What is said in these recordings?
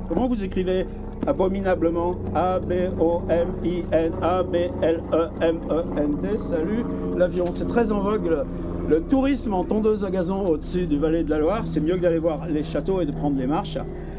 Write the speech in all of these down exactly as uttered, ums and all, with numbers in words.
Comment vous écrivez abominablement? A B O M I N A B L E M E N T. Salut, l'avion. C'est très en vogue. Le, le tourisme en tondeuse à gazon au-dessus du Valais de la Loire. C'est mieux que d'aller voir les châteaux et de prendre les marches.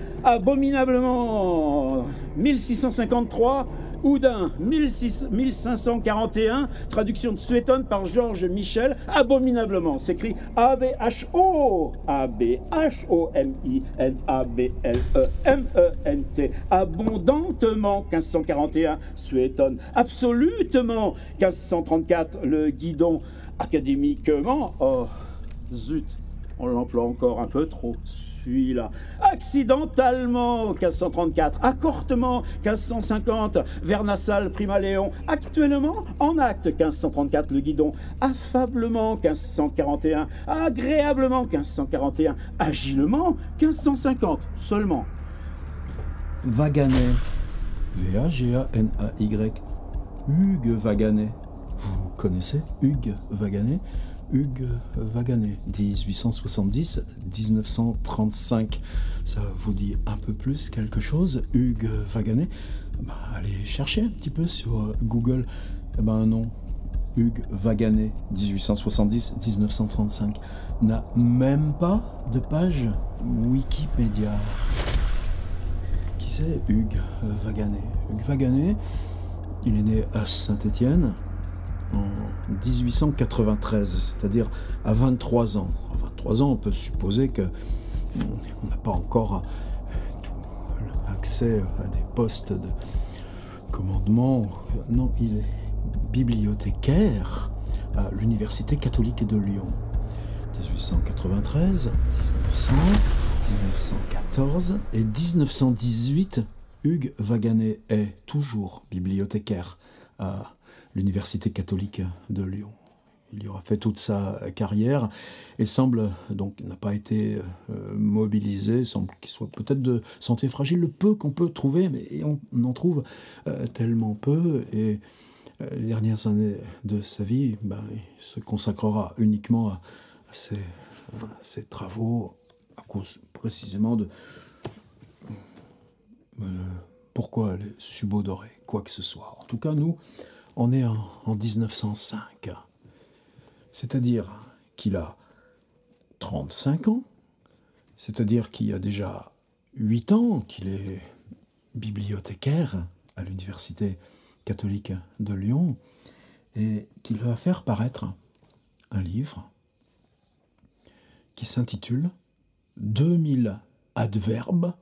Abominablement mille six cent cinquante-trois. Oudin, mille cinq cent quarante et un, traduction de Suétone par Georges Michel, abominablement, s'écrit A B H O, A B H O M I N A B L E M E N T, abondantement, quinze cent quarante et un, Suétone, absolutement, quinze cent trente-quatre, le guidon, académiquement, oh, zut, on l'emploie encore un peu trop, celui-là. Accidentellement, quinze cent trente-quatre. Accortement, quinze cent cinquante. Vernasal, Prima Léon. Actuellement, en acte, quinze cent trente-quatre, le guidon. Affablement, quinze cent quarante et un. Agréablement, quinze cent quarante et un. Agilement, quinze cent cinquante. Seulement. Vaganet. V A G A N A Y. Hugues Vaganet. Vous connaissez Hugues Vaganet? Hugues Vaganet, dix-huit cent soixante-dix à dix-neuf cent trente-cinq. Ça vous dit un peu plus quelque chose, Hugues Vaganet? Bah, allez chercher un petit peu sur Google. Eh ben non, Hugues Vaganet, dix-huit cent soixante-dix à dix-neuf cent trente-cinq, n'a même pas de page Wikipédia. Qui c'est Hugues Vaganet? Hugues Vaganet, il est né à Saint-Étienne en dix-huit cent quatre-vingt-treize, c'est-à-dire à vingt-trois ans. À vingt-trois ans, on peut supposer que on n'a pas encore accès à des postes de commandement. Non, il est bibliothécaire à l'Université catholique de Lyon. dix-huit cent quatre-vingt-treize, dix-neuf cents, dix-neuf cent quatorze et dix-neuf cent dix-huit, Hugues Vaganet est toujours bibliothécaire à l'Université catholique de Lyon. Il y aura fait toute sa carrière et semble, donc, n'a pas été euh, mobilisé, semble qu'il soit peut-être de santé fragile, le peu qu'on peut trouver, mais on, on en trouve euh, tellement peu, et euh, les dernières années de sa vie, ben, il se consacrera uniquement à, à, ses, à ses travaux, à cause précisément de euh, pourquoi les subodorés, quoi que ce soit. En tout cas, nous, on est en, en dix-neuf cent cinq, c'est-à-dire qu'il a trente-cinq ans, c'est-à-dire qu'il y a déjà huit ans qu'il est bibliothécaire à l'Université catholique de Lyon, et qu'il va faire paraître un livre qui s'intitule « deux mille adverbes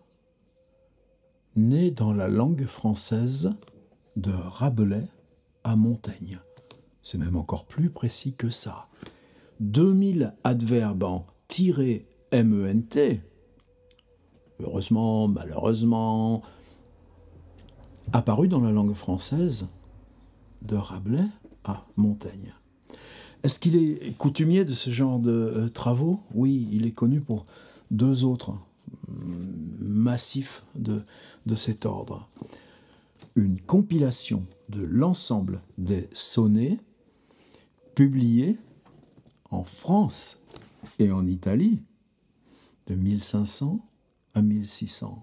nés dans la langue française de Rabelais à Montaigne ». C'est même encore plus précis que ça. deux mille adverbes en tiré M E N T, heureusement, malheureusement, apparus dans la langue française de Rabelais à Montaigne. Est-ce qu'il est coutumier de ce genre de euh, travaux? Oui, il est connu pour deux autres massifs de, de cet ordre. Une compilation de l'ensemble des sonnets publiés en France et en Italie de mille cinq cents à mille six cents.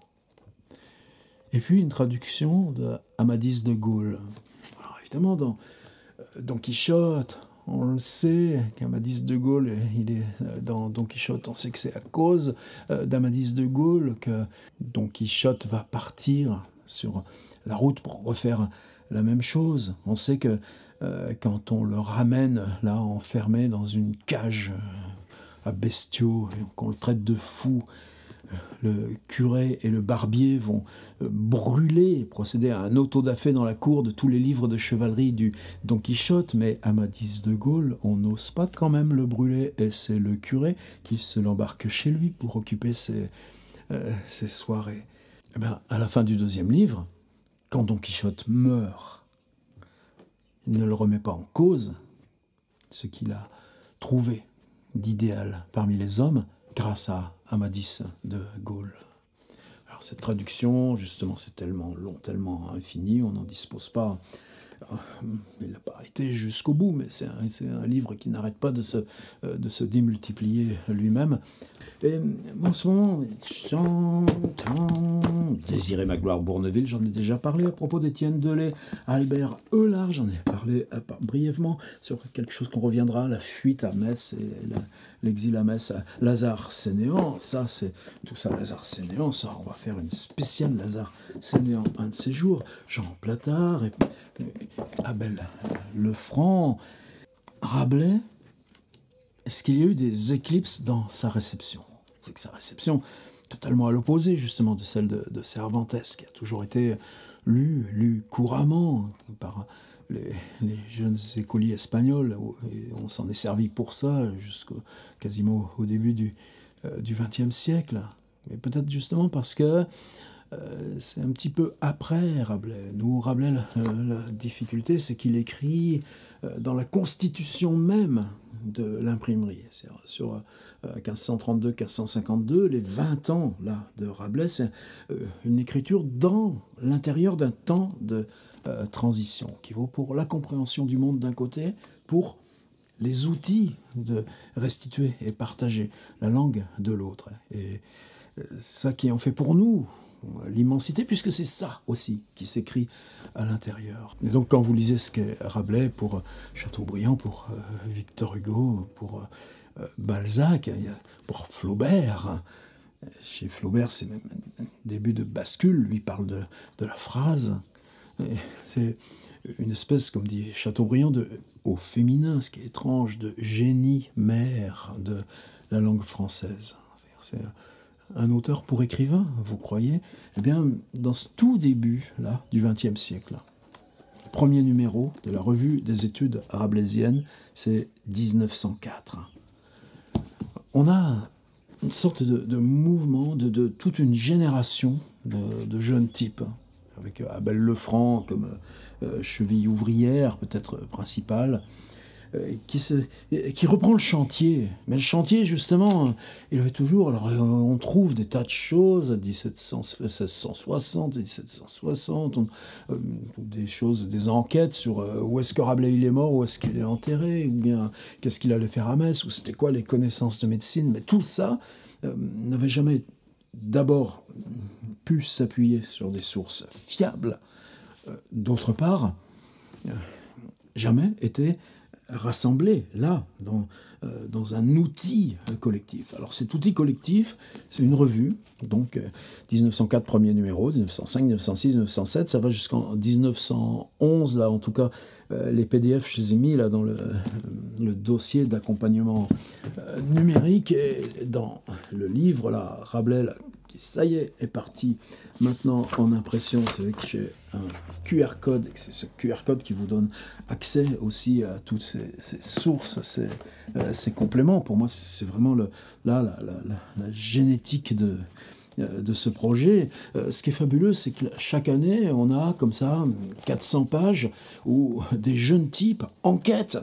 Et puis une traduction de Amadis de Gaulle. Alors évidemment, dans Don Quichotte, on le sait qu'Amadis de Gaulle, il est dans Don Quichotte, on sait que c'est à cause d'Amadis de Gaulle que Don Quichotte va partir sur la route pour refaire la même chose. On sait que euh, quand on le ramène là enfermé dans une cage euh, à bestiaux, et qu'on le traite de fou, euh, le curé et le barbier vont euh, brûler, procéder à un auto-da-fé dans la cour de tous les livres de chevalerie du Don Quichotte, mais Amadis de Gaulle, on n'ose pas quand même le brûler, et c'est le curé qui se l'embarque chez lui pour occuper ses, euh, ses soirées. Et bien, à la fin du deuxième livre, quand Don Quichotte meurt, il ne le remet pas en cause, ce qu'il a trouvé d'idéal parmi les hommes grâce à Amadis de Gaulle. Alors cette traduction, justement, c'est tellement long, tellement infini, on n'en dispose pas il n'a pas arrêté jusqu'au bout, mais c'est un, un livre qui n'arrête pas de se, de se démultiplier lui-même. Et en ce moment, Désiré Magloire Bourneville, j'en ai déjà parlé à propos d'Étienne Delay, Albert Eulard, j'en ai parlé à, brièvement sur quelque chose qu'on reviendra, la fuite à Metz et la, l'exil à Metz, Lazare Sénéan, ça c'est tout ça, Lazare Sénéan, ça on va faire une spéciale Lazare Sénéan un de ces jours, Jean Platard, et, et Abel Lefranc, Rabelais. Est-ce qu'il y a eu des éclipses dans sa réception? C'est que sa réception, totalement à l'opposé justement de celle de, de Cervantes, qui a toujours été lue, lue couramment par les, les jeunes écoliers espagnols. Et on s'en est servi pour ça jusqu'au quasiment au début du euh, du vingtième siècle. Mais peut-être justement parce que euh, c'est un petit peu après Rabelais. Nous, Rabelais, la, la difficulté, c'est qu'il écrit euh, dans la constitution même de l'imprimerie. C'est sur euh, quinze cent trente-deux quinze cent cinquante-deux, les vingt ans là, de Rabelais, c'est euh, une écriture dans l'intérieur d'un temps de euh, transition, qui vaut pour la compréhension du monde d'un côté, pour les outils de restituer et partager la langue de l'autre. Et euh, ça qui en fait pour nous l'immensité, puisque c'est ça aussi qui s'écrit à l'intérieur. Et donc quand vous lisez ce qu'est Rabelais pour Chateaubriand, pour euh, Victor Hugo, pour euh, Balzac, pour Flaubert, chez Flaubert c'est même un début de bascule, lui parle de, de la phrase, c'est une espèce, comme dit Chateaubriand, de, au féminin, ce qui est étrange, de génie mère de la langue française. C'est un auteur pour écrivain, vous croyez? Eh bien, dans ce tout début là, du vingtième siècle, le premier numéro de la revue des études rabelaisiennes, c'est dix-neuf cent quatre. On a une sorte de, de mouvement de, de toute une génération de, de jeunes types, avec Abel Lefranc comme euh, cheville ouvrière, peut-être principale, Qui, se, qui reprend le chantier. Mais le chantier, justement, il avait toujours... Alors, on trouve des tas de choses, dix-sept cents, seize cent soixante, dix-sept cent soixante, on, euh, des choses, des enquêtes sur euh, où est-ce que Rabelais il est mort, où est-ce qu'il est enterré, ou bien qu'est-ce qu'il allait faire à Metz, ou c'était quoi les connaissances de médecine. Mais tout ça euh, n'avait jamais d'abord pu s'appuyer sur des sources fiables. Euh, d'autre part, euh, jamais été rassemblés là, dans, euh, dans un outil collectif. Alors cet outil collectif, c'est une revue, donc euh, dix-neuf cent quatre, premier numéro, dix-neuf cent cinq, dix-neuf cent six, dix-neuf cent sept, ça va jusqu'en dix-neuf cent onze, là, en tout cas, euh, les P D F, je les ai mis là dans le, le dossier d'accompagnement euh, numérique, et dans le livre, là, Rabelais, là, qui, ça y est, est parti maintenant en impression. C'est vrai que j'ai un Q R code, et c'est ce Q R code qui vous donne accès aussi à toutes ces, ces sources, ces, euh, ces compléments. Pour moi, c'est vraiment le, là, la, la, la, la génétique de, euh, de ce projet. Euh, ce qui est fabuleux, c'est que chaque année, on a comme ça quatre cents pages où des jeunes types enquêtent.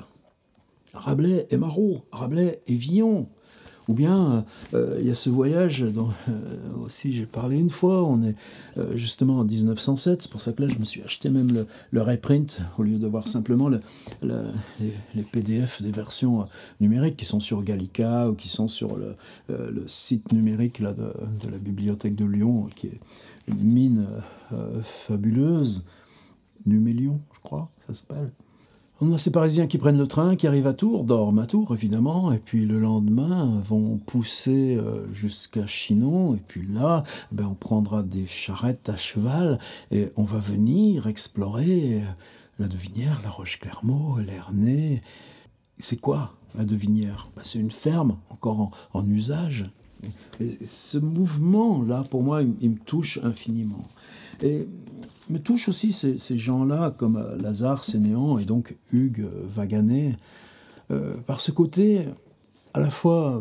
Rabelais et Marot, Rabelais et Villon. Ou bien, euh, il y a ce voyage dont euh, aussi j'ai parlé une fois, on est euh, justement en dix-neuf cent sept, c'est pour ça que là je me suis acheté même le, le reprint, au lieu de voir simplement le, le, les, les P D F des versions numériques qui sont sur Gallica ou qui sont sur le, euh, le site numérique là, de, de la bibliothèque de Lyon, qui est une mine euh, fabuleuse, Numélion, je crois, ça s'appelle. On a ces Parisiens qui prennent le train, qui arrivent à Tours, dorment à Tours évidemment, et puis le lendemain vont pousser jusqu'à Chinon, et puis là, ben, on prendra des charrettes à cheval, et on va venir explorer la Devinière, la Roche-Clermault, l'Ernée. C'est quoi la Devinière? Ben, c'est une ferme encore en, en usage. Et ce mouvement-là, pour moi, il, il me touche infiniment. Et me touche aussi ces, ces gens-là, comme Lazare Sénéan et donc Hugues Vaganet, euh, par ce côté, à la fois,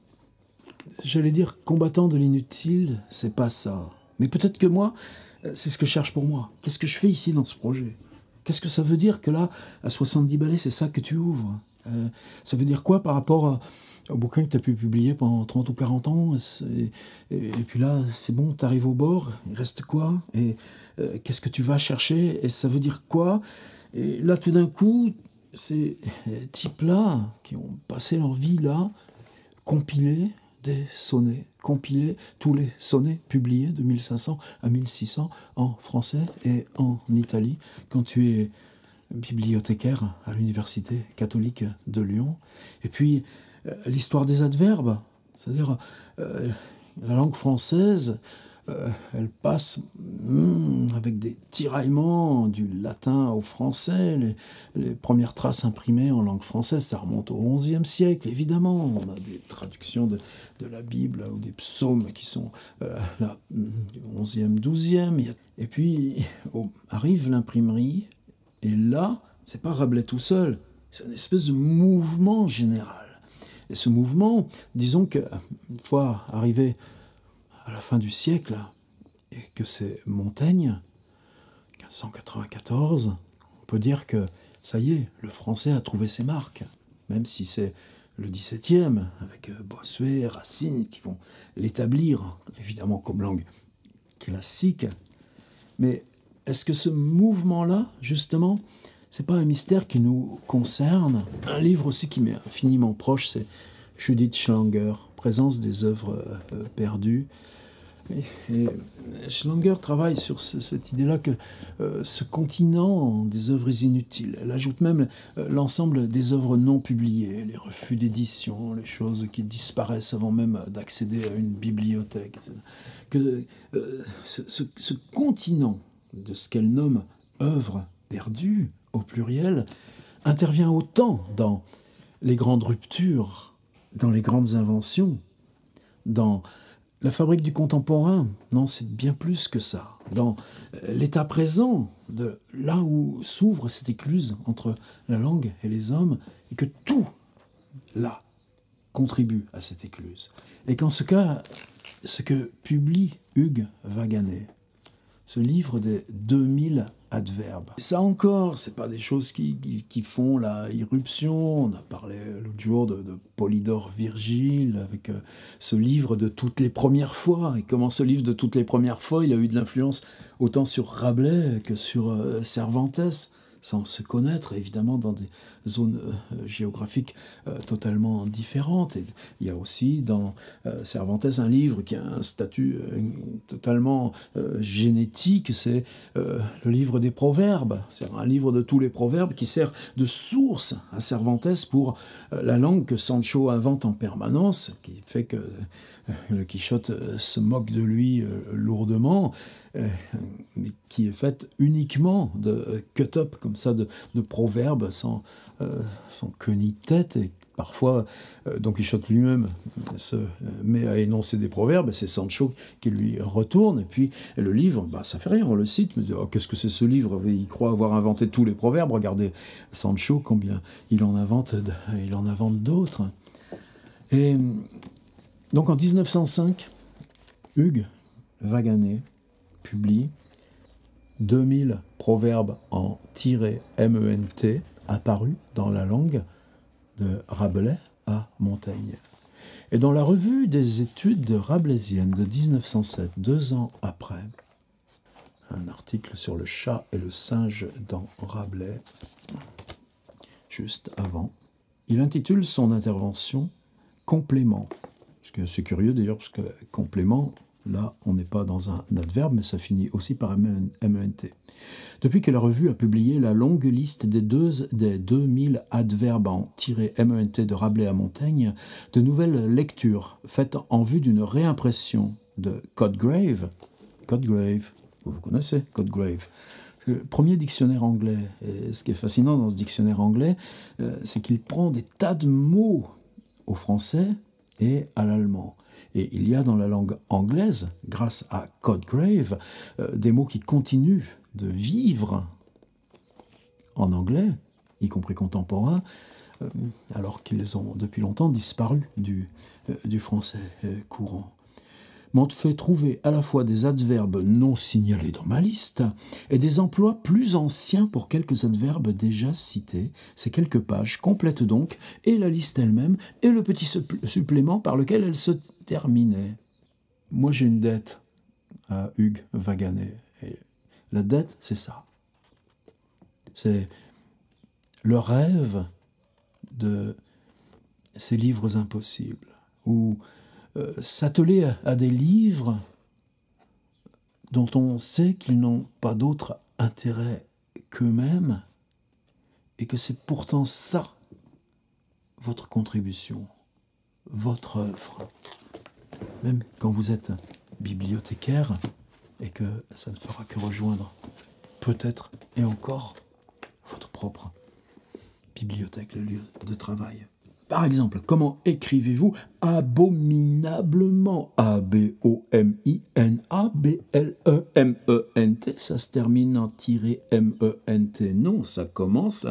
j'allais dire, combattant de l'inutile, c'est pas ça. Mais peut-être que moi, c'est ce que je cherche pour moi. Qu'est-ce que je fais ici dans ce projet? Qu'est-ce que ça veut dire que là, à soixante-dix balais, c'est ça que tu ouvres? euh, Ça veut dire quoi par rapport à au bouquin que tu as pu publier pendant trente ou quarante ans, et, et, et puis là, c'est bon, tu arrives au bord, il reste quoi? Et euh, qu'est-ce que tu vas chercher? Et ça veut dire quoi? Et là, tout d'un coup, ces types-là, qui ont passé leur vie là, compilaient des sonnets, compilaient tous les sonnets publiés de mille cinq cents à mille six cents en français et en Italie. Quand tu es bibliothécaire à l'Université catholique de Lyon. Et puis, euh, l'histoire des adverbes, c'est-à-dire euh, la langue française, euh, elle passe hmm, avec des tiraillements du latin au français. Les, les premières traces imprimées en langue française, ça remonte au onzième siècle, évidemment. On a des traductions de, de la Bible ou des psaumes qui sont euh, là, du onzième, douzième. Et puis, oh, arrive l'imprimerie. Et là, c'est pas Rabelais tout seul, c'est une espèce de mouvement général. Et ce mouvement, disons qu'une fois arrivé à la fin du siècle, et que c'est Montaigne, quinze cent quatre-vingt-quatorze, on peut dire que ça y est, le français a trouvé ses marques, même si c'est le dix-septième, avec Bossuet, Racine, qui vont l'établir, évidemment, comme langue classique. Mais est-ce que ce mouvement-là, justement, c'est pas un mystère qui nous concerne? Un livre aussi qui m'est infiniment proche, c'est Judith Schlanger, Présence des œuvres euh, perdues. Et, et Schlanger travaille sur ce, cette idée-là que euh, ce continent des œuvres inutiles, elle ajoute même euh, l'ensemble des œuvres non publiées, les refus d'édition, les choses qui disparaissent avant même d'accéder à une bibliothèque. Que euh, ce, ce, ce continent de ce qu'elle nomme œuvres perdues, au pluriel, intervient autant dans les grandes ruptures, dans les grandes inventions, dans la fabrique du contemporain. Non, c'est bien plus que ça. Dans l'état présent, de là où s'ouvre cette écluse entre la langue et les hommes, et que tout, là, contribue à cette écluse. Et qu'en ce cas, ce que publie Hugues Waganet, ce livre des deux mille adverbes. Ça encore, c'est pas des choses qui, qui, qui font la irruption. On a parlé l'autre jour de, de Polydore Virgile, avec euh, ce livre de toutes les premières fois. Et comment ce livre de toutes les premières fois, il a eu de l'influence autant sur Rabelais que sur euh, Cervantes, sans se connaître, évidemment, dans des zones euh, géographiques euh, totalement différentes. Et il y a aussi dans euh, Cervantes un livre qui a un statut euh, totalement euh, génétique, c'est euh, le livre des proverbes. C'est un livre de tous les proverbes qui sert de source à Cervantes pour euh, la langue que Sancho invente en permanence, qui fait que euh, le Quichotte euh, se moque de lui euh, lourdement, euh, mais qui est faite uniquement de euh, cut-up, comme ça, de, de proverbes sans, euh, sans queue ni tête. Et parfois, euh, Don Quichotte lui-même se met à énoncer des proverbes, c'est Sancho qui lui retourne. Et puis le livre, bah, ça fait rien, on le cite, mais oh, qu'est-ce que c'est ce livre? Il croit avoir inventé tous les proverbes. Regardez Sancho, combien il en invente, il en invente d'autres. Et donc en dix-neuf cent cinq, Hugues Waganet publie deux mille proverbes en tiré M E N T apparus dans la langue de Rabelais à Montaigne. Et dans la revue des études rabelaisiennes de dix-neuf cent sept, deux ans après, un article sur le chat et le singe dans Rabelais, juste avant, il intitule son intervention « Complément ». C'est curieux d'ailleurs, parce que complément, là, on n'est pas dans un adverbe, mais ça finit aussi par M E N T. Depuis que la revue a publié la longue liste des, deux, des deux mille adverbes en tiré M E N T de Rabelais à Montaigne, de nouvelles lectures faites en vue d'une réimpression de Cotgrave. Cotgrave, vous connaissez Cotgrave. C'est le premier dictionnaire anglais. Et ce qui est fascinant dans ce dictionnaire anglais, euh, c'est qu'il prend des tas de mots au français et à l'allemand. Et il y a dans la langue anglaise, grâce à Cotgrave, euh, des mots qui continuent de vivre en anglais, y compris contemporain, euh, alors qu'ils ont depuis longtemps disparu du, euh, du français euh, courant. M'ont fait trouver à la fois des adverbes non signalés dans ma liste et des emplois plus anciens pour quelques adverbes déjà cités. Ces quelques pages complètent donc et la liste elle-même et le petit supplément par lequel elle se terminait. Moi, j'ai une dette à Hugues Waganet. Et la dette, c'est ça. C'est le rêve de ces livres impossibles, ou euh, s'atteler à, à des livres dont on sait qu'ils n'ont pas d'autre intérêt qu'eux-mêmes, et que c'est pourtant ça, votre contribution, votre œuvre. Même quand vous êtes bibliothécaire, et que ça ne fera que rejoindre, peut-être, et encore, votre propre bibliothèque, le lieu de travail. Par exemple, comment écrivez-vous abominablement? A B O M I N A B L E M E N T. Ça se termine en tiré M E N T. Non, ça commence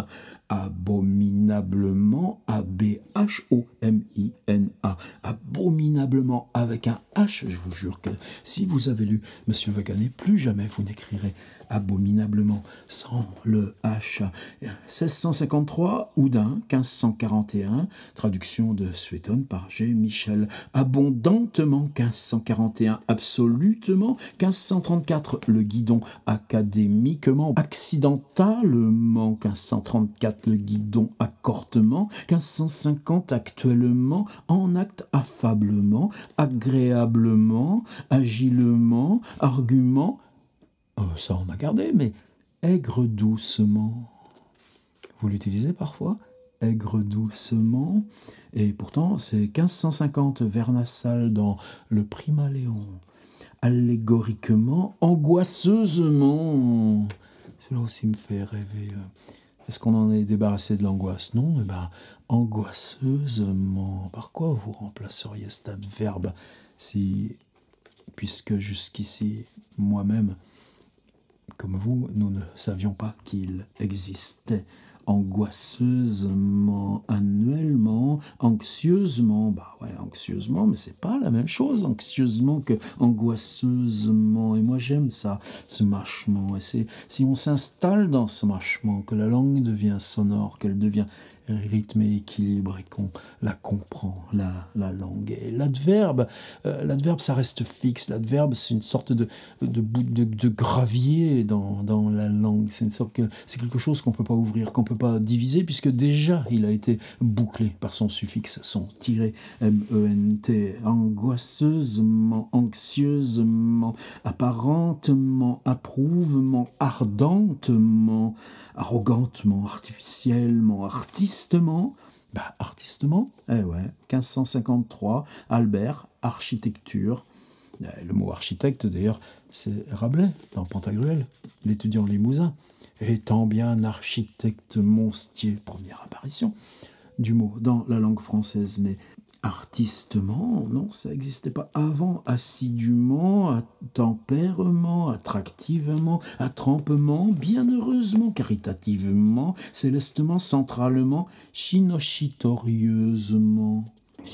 abominablement, A B H O M I N A. Abominablement avec un H. Je vous jure que si vous avez lu Monsieur Vaganet, plus jamais vous n'écrirez abominablement sans le H. seize cent cinquante-trois, Oudin, quinze cent quarante et un, traduction de Suétone par G. Michel. Abondantement, quinze cent quarante et un, absolutement, quinze cent trente-quatre, le guidon académiquement, accidentalement, quinze cent trente-quatre, le guidon accortement, quinze cent cinquante, actuellement, en acte affablement, agréablement, agilement, argument. Euh, ça on a gardé, mais aigre doucement. Vous l'utilisez parfois? Aigre doucement. Et pourtant, c'est quinze cent cinquante Vernassalle dans le Primaléon. Allégoriquement, angoisseusement. Cela aussi me fait rêver. Est-ce qu'on en est débarrassé de l'angoisse? Non, eh ben, angoisseusement. Par quoi vous remplaceriez cet adverbe si, puisque jusqu'ici, moi-même, comme vous, nous ne savions pas qu'il existait. Angoisseusement, annuellement, anxieusement, bah ouais, anxieusement, mais c'est pas la même chose, anxieusement que angoisseusement. Et moi j'aime ça, ce mâchement. Et c'est si on s'installe dans ce mâchement, que la langue devient sonore, qu'elle devient rythme et équilibre, et qu'on la comprend, la, la langue. Et l'adverbe, euh, l'adverbe, ça reste fixe. L'adverbe, c'est une sorte de, de, de, de gravier dans, dans la langue. C'est une sorte que, c'est quelque chose qu'on ne peut pas ouvrir, qu'on ne peut pas diviser, puisque déjà, il a été bouclé par son suffixe, son tiré, M E N T, angoisseusement, anxieusement, apparentement, approuvement, ardentement, arrogantement, artificiellement, artistement. Bah, artistement, eh ouais, quinze cent cinquante-trois, Albert, architecture. Le mot architecte, d'ailleurs, c'est Rabelais, dans Pantagruel, l'étudiant limousin. Étant bien architecte Monstier, première apparition du mot dans la langue française, mais artistement, non, ça n'existait pas avant. Assidûment, à tempèrement, attractivement, à trempement, bienheureusement, caritativement, célestement, centralement, chinochitorieusement.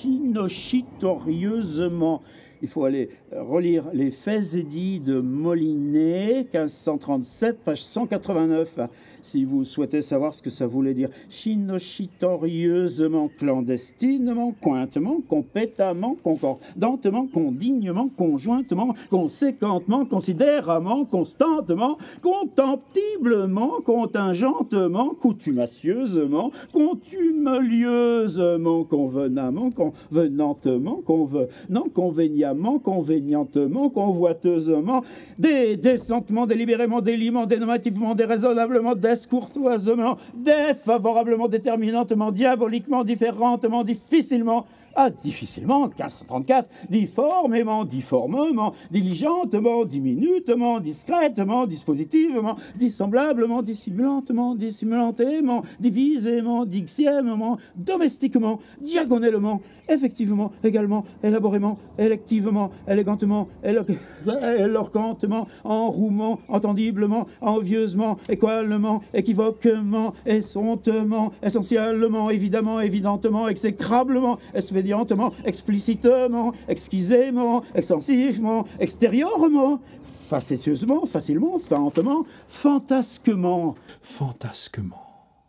Chinochitorieusement. Il faut aller relire les faits et dits de Molinet, quinze cent trente-sept, page cent quatre-vingt-neuf, si vous souhaitez savoir ce que ça voulait dire. Chinochitorieusement, clandestinement, cointement, compétemment, concordantement, condignement, conjointement, conséquentement, considéramment, constantement, contemptiblement, contingentement, coutumacieusement, contumelieusement, convenamment, convenantement, convenant, convéniamment, convénientement, convoiteusement, dé décentement, délibérément, déliment, dénomativement, déraisonnablement, descourtoisement, défavorablement, déterminantement, diaboliquement, différentement, difficilement. Ah, difficilement, quinze cent trente-quatre, difformément, difformement, diligentement, diminutement, discrètement, dispositivement, dissemblablement, dissimulantement, dissimulantément, divisément, dixièmement, domestiquement, diagonalement, effectivement, également, élaborément, électivement, élégantement, éloquentement, enrouement, entendiblement, envieusement, équalement, équivoquement, essontement, essentiellement, évidemment, évidentement, exécrablement, expédientement, explicitement, exquisément, extensivement, extérieurement, facétieusement, facilement, feintement, fantasquement. Fantasquement.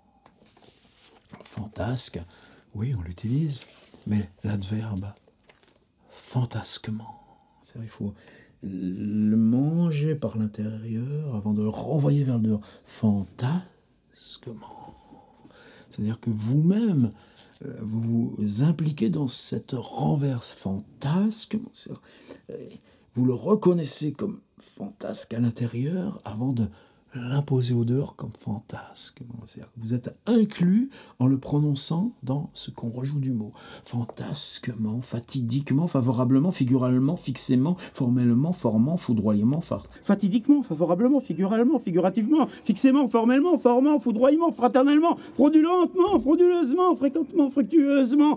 Fantasque, oui, on l'utilise, mais l'adverbe fantasquement, c'est-à-dire il faut le manger par l'intérieur avant de le renvoyer vers le dehors. Fantasquement. C'est-à-dire que vous-même, euh, vous vous impliquez dans cette renverse fantasque, vous le reconnaissez comme fantasque à l'intérieur avant de l'imposer au dehors comme fantasque. Vous êtes inclus en le prononçant dans ce qu'on rejoue du mot. Fantasquement, fatidiquement, favorablement, figuralement, fixément, formellement, formant, foudroyement, fart. Fatidiquement, favorablement, figuralement, figurativement, fixément, formellement, formant, foudroyement, fraternellement, fraudulentement, frauduleusement, fréquentement, fructueusement,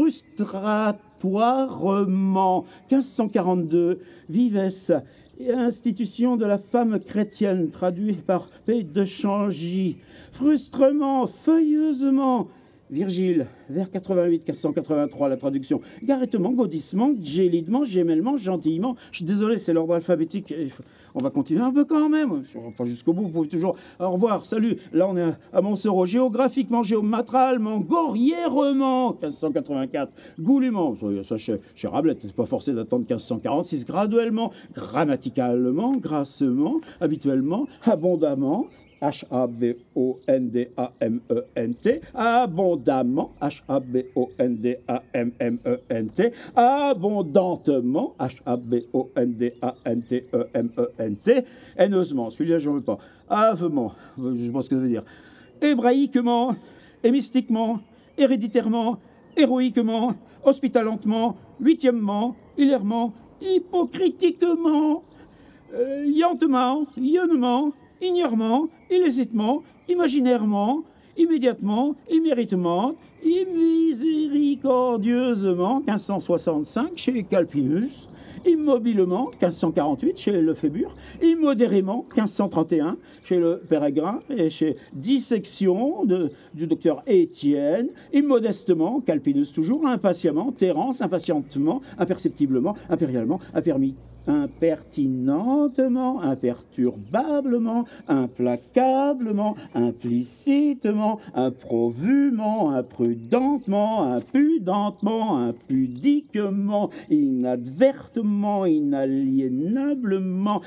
frustratoirement. quinze cent quarante-deux, Vives, institution de la femme chrétienne, traduit par P. de Changy. Frustrement, feuilleusement. Virgile, vers quatre-vingt-huit, quinze cent quatre-vingt-trois, la traduction. Garrettement, gaudissement, gélidement, gémellement, gentillement. Je suis désolé, c'est l'ordre alphabétique. On va continuer un peu quand même. Si on va pas jusqu'au bout, vous pouvez toujours... Au revoir, salut. Là, on est à Montsereau. Géographiquement, géomatralement, gorièrement, quinze cent quatre-vingt-quatre. Goulûment, ça chez, chez Rabelais, t'es pas forcé d'attendre quinze cent quarante-six. Graduellement, grammaticalement, grassement, habituellement, abondamment, H A B O N D A M E N T, abondamment, H A B O N D A M M E N T, abondantement, H A B O N D A N T E M E N T, haineusement, celui-là je n'en veux pas, avement, je pense ce que ça veut dire, hébraïquement, hémistiquement, héréditairement, héroïquement, hospitalentement, huitièmement, hilairement, hypocritiquement, euh, yantement, yonnement, ignorement, illicitement, imaginairement, immédiatement, imméritement, immiséricordieusement, quinze cent soixante-cinq chez Calpinus, immobilement, quinze cent quarante-huit chez Lefébure, immodérément, quinze cent trente et un chez le Pérégrin et chez Dissection de, du docteur Étienne, immodestement, Calpinus toujours, impatiemment, Terence, impatientement, imperceptiblement, impérialement, impermis. Impertinentement, imperturbablement, implacablement, implicitement, improvument, imprudentement, impudentement, impudiquement, inadvertement, inaliénablement,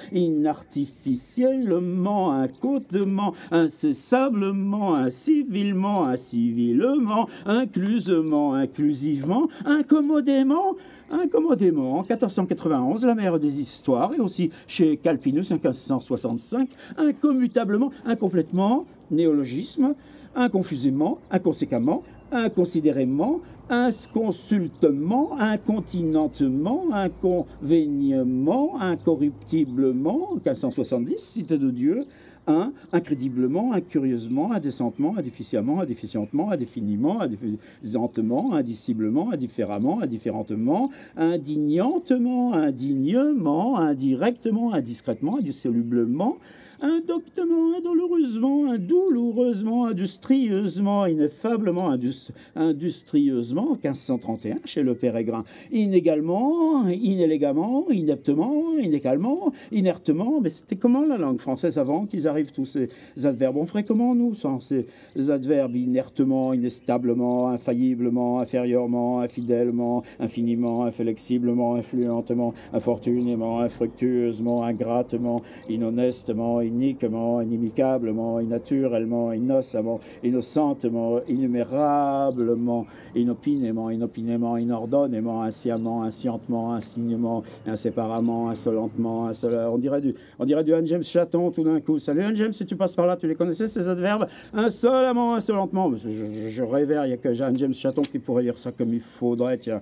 inartificiellement, incautement, incessablement, incivilement, incivilement, inclusement, inclusivement, incommodément, Incommodément, en quatorze cent quatre-vingt-onze, la mère des histoires, et aussi chez Calpinus en quinze cent soixante-cinq, incommutablement, incomplètement, néologisme, inconfusément, inconséquemment, inconsidérément, inconsultement, incontinentement, inconvéniement, incorruptiblement, quinze cent soixante-dix, cité de Dieu, un, incrédiblement, incurieusement, indécentement, indéficiemment, indéficientement, indéfiniment, indéfisantement, indiciblement, indifféremment, indifférentement, indignantement, indignement, indirectement, indiscrètement, indissolublement, indoctement, indoloureusement, indouloureusement, industrieusement, ineffablement, indus, industrieusement, quinze cent trente et un, chez le Pérégrin, inégalement, inélégamment, ineptement, inégalement, inertement, mais c'était comment la langue française avant qu'ils arrivent tous ces adverbes? On ferait comment, nous, sans ces adverbes inertement, inestablement, infailliblement, inférieurement, infidèlement, infiniment, inflexiblement, influentement, infortunément, infructueusement, ingratement, inhonestement, iniquement, inimicablement, innaturellement, innocemment, innocentement, innumérablement, inopinément, inopinément, inordonnément, insciemment, inscientement, insignement, inséparément, insolentement, insolent. On dirait du, on dirait du Anne James Chaton tout d'un coup. Salut Anne James, si tu passes par là, tu les connaissais ces adverbes? Insolemment, insolentement. Je, je, je révère, il n'y a que Anne James Chaton qui pourrait lire ça comme il faudrait, tiens.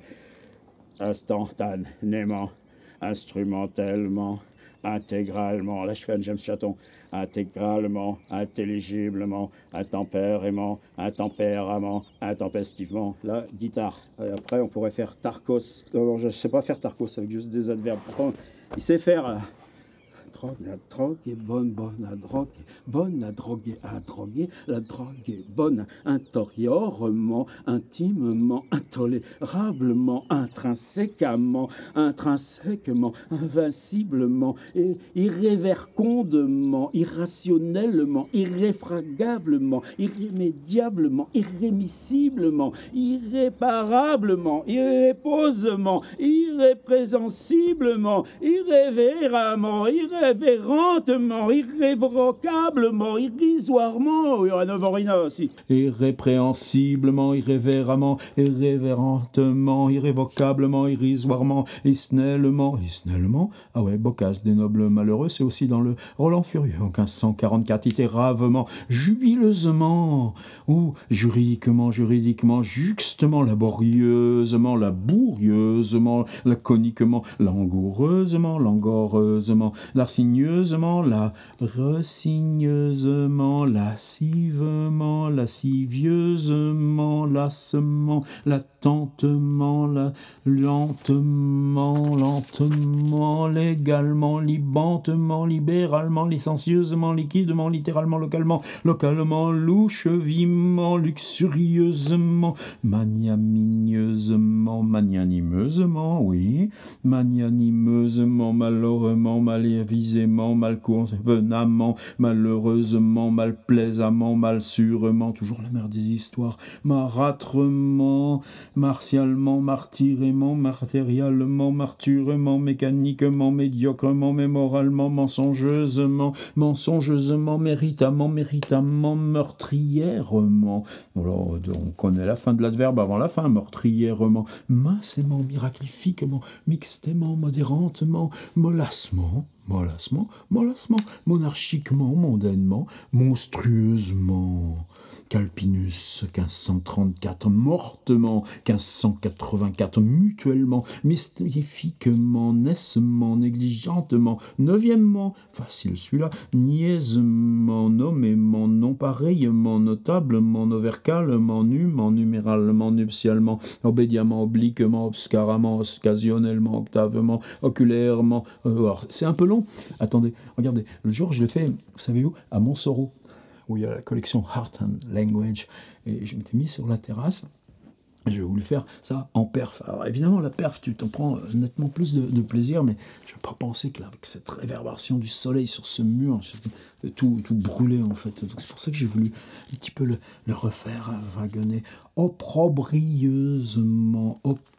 Instantanément, instrumentalement, intégralement, là je fais un James Chaton, intégralement, intelligiblement, intempérément, intempéramment, intempestivement, la guitare. Et après on pourrait faire Tarkos, non, non je ne sais pas faire Tarkos avec juste des adverbes, pourtant il sait faire... Euh, la drogue est bonne, bonne, la drogue est bonne, la drogue est à droguer, la drogue est bonne, intérieurement, intimement, intolérablement, intrinsèquement, intrinsèquement, invinciblement, et irrévercondement, irrationnellement, irréfragablement, irrémédiablement, irrémissiblement, irréparablement, irréposement, irréprésensiblement, irrévéramment, irrévéramment, irrévérentement, irrévocablement, irrisoirement, oui, on a rien aussi. Irrépréhensiblement, irrévéramment, irrévérentement, irrévocablement, irrisoirement, isnellement, isnellement, ah ouais, Boccace, des nobles malheureux, c'est aussi dans le Roland Furieux, en quinze cent quarante-quatre, itéravement, jubileusement, ou juridiquement, juridiquement, justement, laborieusement, labourieusement, laconiquement, langoureusement, langoureusement, larcigneusement, la resigneusement, lascivement, lascivieusement, lassement, lattentement, la, lentement, lentement, légalement, libantement, libéralement, licencieusement, liquidement, littéralement, localement, localement, louche, vivement, luxurieusement, magnanimieusement, magnanimeusement, oui, magnanimeusement, malheureusement, malavisément, malconvenamment, malheureusement, malplaisamment, malsûrement, toujours la mère des histoires, marâtrement, martialement, martyrément, matérialement, marturement, mécaniquement, médiocrement, mémoralement, mensonger,eusement, mensonger,eusement, méritamment, méritamment, meurtrièrement. Alors, on connaît la fin de l'adverbe avant la fin, meurtrièrement, mincement, miraculifiquement, mixtément, modérantement, mollassement, mollassement, mollassement, monarchiquement, mondainement, monstrueusement. Calpinus, quinze cent trente-quatre, mortement, quinze cent quatre-vingt-quatre, mutuellement, mystifiquement, naissement, négligentement, neuvièmement, facile celui-là, niaisement, nommément, non pareillement, notablement, novercalement, nûment, numéralement, nuptialement, obédiemment, obliquement, obscuramment, occasionnellement, octavement, oculairement. Euh, alors, c'est un peu long. Attendez, regardez, le jour je l'ai fait, vous savez où? À Montsoreau, où il y a la collection Art and Language, et je m'étais mis sur la terrasse, j'ai voulu faire ça en perf. Alors évidemment, la perf, tu t'en prends nettement plus de, de plaisir, mais je n'ai pas pensé que là, avec cette réverbération du soleil sur ce mur, tout, tout brûlé en fait. Donc c'est pour ça que j'ai voulu un petit peu le, le refaire, wagonner opprobrieusement,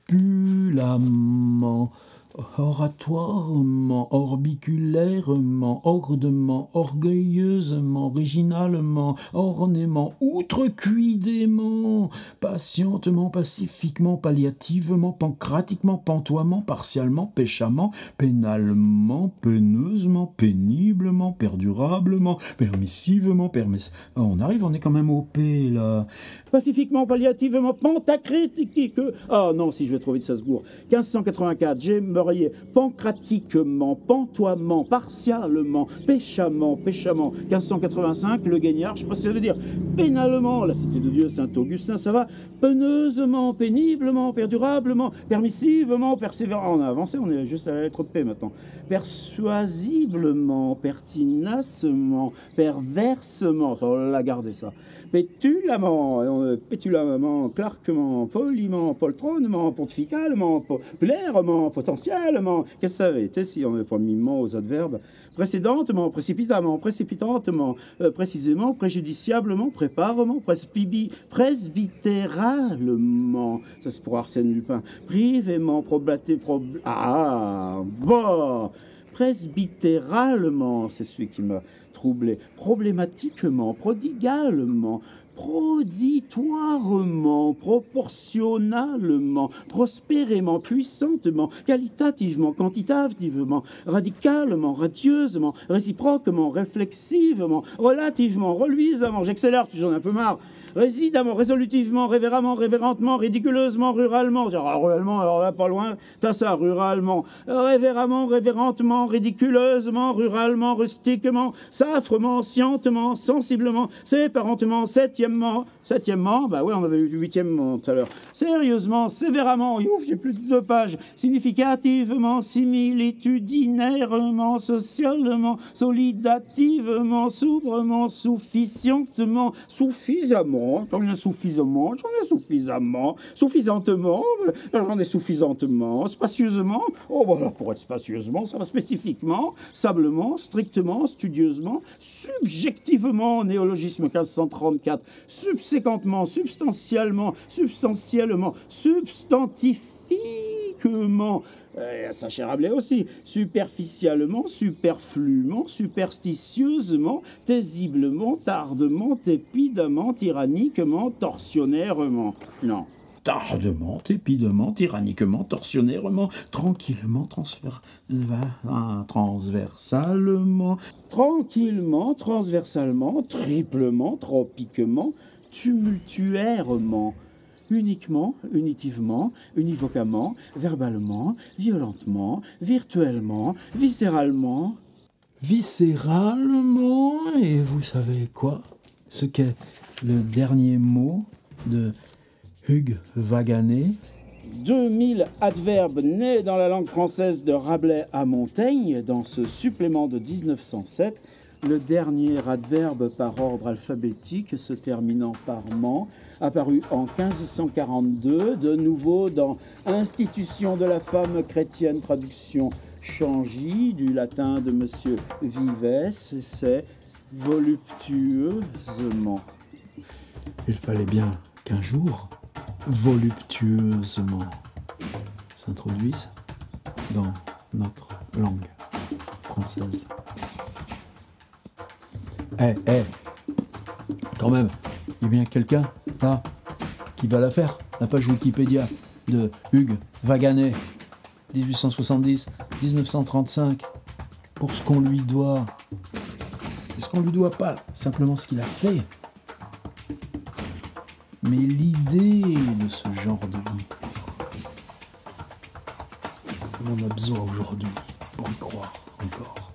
opulamment, oratoirement, orbiculairement, ordement, orgueilleusement, originalement, ornément, outrecuidément, patientement, pacifiquement, palliativement, pancratiquement, pantoiement, partialement, péchamment, pénalement, peineusement, péniblement, perdurablement, permissivement, permiss... Oh, on arrive, on est quand même au P, là. Pacifiquement, palliativement, pentacritique. Ah non, si je vais trop vite, ça se gourre. quinze cent quatre-vingt-quatre, j'aimerais pancratiquement, pantoiement, partialement, péchamment, péchamment. quinze cent quatre-vingt-cinq, le Guignard, je sais pas ce que ça veut dire. Pénalement, la cité de Dieu, Saint-Augustin, ça va. Peneusement, péniblement, perdurablement, permissivement, persévérant. On a avancé, on est juste à la lettre P maintenant. Persuasiblement, pertinacement, perversement. On l'a gardé ça. Pétulamment, euh, pétulamment, clarquement, poliment, poltronement, pontificalement, populairement, potentiellement. Qu'est-ce que ça avait été si on n'avait pas mis mot aux adverbes? Précédentement, précipitamment, précipitantement, euh, précisément, préjudiciablement, préparement, presbybi, presbytéralement. Ça c'est pour Arsène Lupin. Privément, probaté, prob... Ah, bon. Presbytéralement, c'est celui qui m'a troublé. Problématiquement, prodigalement, proditoirement, proportionnalement, prospérément, puissantement, qualitativement, quantitativement, radicalement, radieusement, réciproquement, réflexivement, relativement, reluisamment, j'accélère, j'en ai un peu marre, résidemment, résolutivement, révéramment, révérentement, ridiculeusement, ruralement, alors, ruralement, alors là, pas loin, t'as ça, ruralement, révéramment, révérentement, ridiculeusement, ruralement, rustiquement, safrement, scientement, sensiblement, séparentement, septièmement, septièmement, bah ouais, on avait eu huitièmement tout à l'heure, sérieusement, sévéramment, ouf, j'ai plus de deux pages, significativement, similitudinairement, socialement, solidativement, soubrement, sufficientement, suffisamment, j'en ai suffisamment, j'en ai suffisamment, suffisantement, j'en ai suffisamment, spacieusement, oh voilà, pour être spacieusement, ça va spécifiquement, sablement, strictement, studieusement, subjectivement, néologisme quinze cent trente-quatre, subséquentement, substantiellement, substantiellement, substantifiquement, Euh, Sacha Rabelais aussi. Superficiellement, superflument, superstitieusement, taisiblement, tardement, tépidement, tyranniquement, torsionnairement. Non. Tardement, tépidement, tyranniquement, torsionnairement, tranquillement, transfer... va- transversalement, Tranquillement, transversalement, triplement, tropiquement, tumultuairement. Uniquement, unitivement, univocamment, verbalement, violentement, virtuellement, viscéralement. viscéralement, et vous savez quoi? Ce qu'est le dernier mot de Hugues Waganet. deux mille adverbes nés dans la langue française de Rabelais à Montaigne, dans ce supplément de dix-neuf cent sept, le dernier adverbe par ordre alphabétique se terminant par ment, apparu en quinze cent quarante-deux, de nouveau dans Institution de la femme chrétienne, traduction Changy, du latin de Monsieur Vives, c'est voluptueusement. Il fallait bien qu'un jour, voluptueusement, s'introduise dans notre langue française. Eh, eh, quand même, il y a bien quelqu'un, là, qui va la faire. La page Wikipédia de Hugues Waganet, dix-huit cent soixante-dix à dix-neuf cent trente-cinq, pour ce qu'on lui doit. Est-ce qu'on lui doit pas simplement ce qu'il a fait, mais l'idée de ce genre de livre, on a besoin aujourd'hui pour y croire encore.